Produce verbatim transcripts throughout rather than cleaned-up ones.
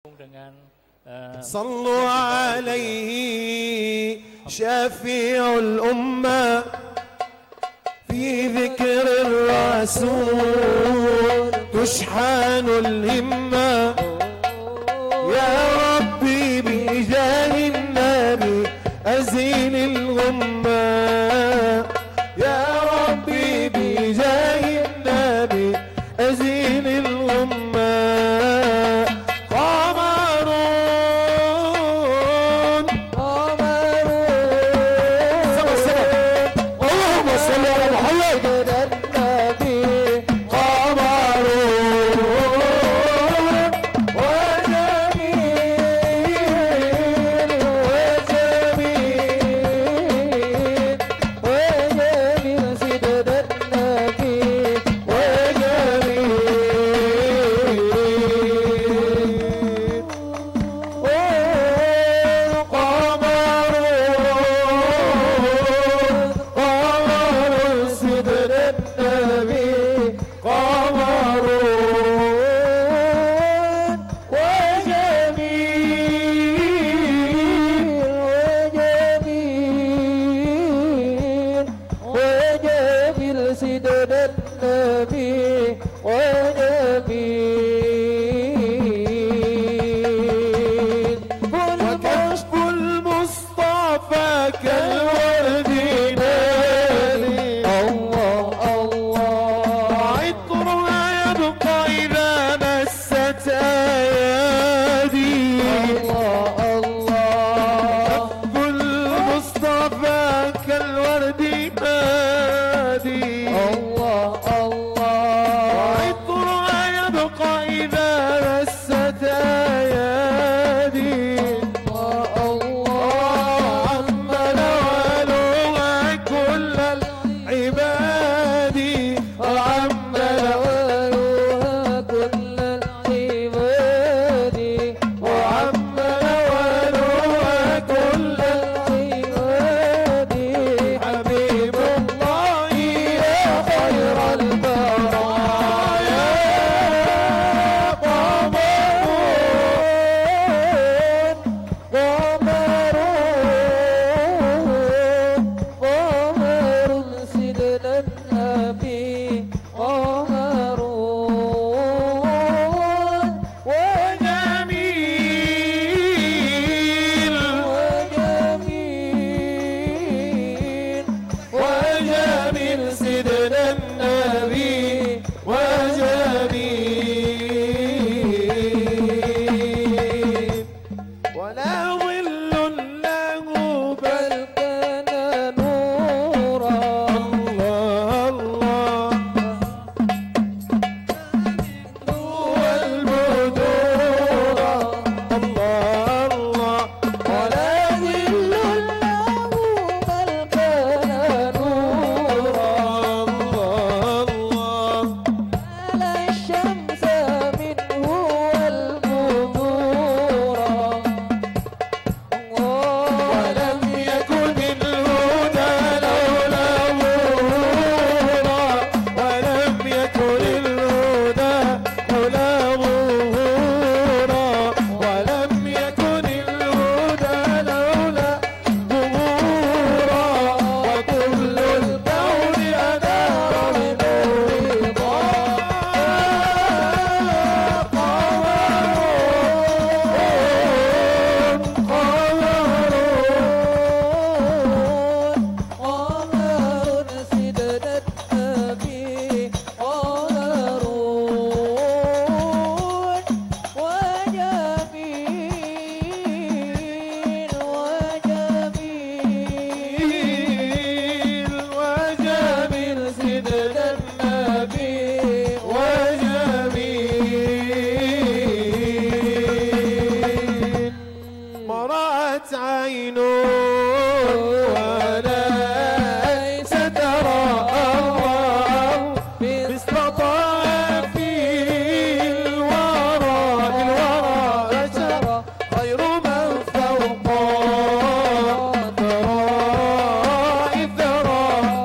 dengan uh, صلوا عليه شفيع الأمة في ذكر الرسول تشحن الهمة يا ربي بجاه النبي أزيل الغمة يا ربي بجاه النبي أزيل الغمة قمرون قمرون سبع سبع اللهم صل على محمد النبي قمرون وجميل وجميل وجميل سيد النبي وكشف المصطفى كالورد نادي الله الله عطرها يبقى إذا مست أيادي الله الله كشف المصطفى كالورد نادي الله الله عطرها يبقى إذا مست أيادي الله الله عم نوالها كل العباد عم نوالها كل العباد وعم نوالها كل العباد حبيب الله يا خير البرايا قمرون قمرون قمر سيدنا النبي قمرون وجميل وجميل وجميل سيدنا النبي وجميل ولا ظل له بل كان نورا الله الله والبدور الله الله ولا ظل له بل كان نورا الله الله على الشمس منه والبدور ولم يكن الهدى لولا ظهورا ولم يكن الهدى لولا ظهورا ولم يكن الهدى لولا ظهورا وكل الكون أنار بنور قمر سيدنا النبي قمرون وجميل وجميل وجميل سيدنا النبي وجميل مرأت عين وليس ترى الله باستطاع في الورى الورى جرى خير من فوق ثراء الثرى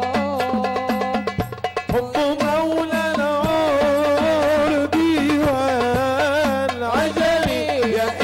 حب مولى العرب والعجم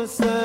السلام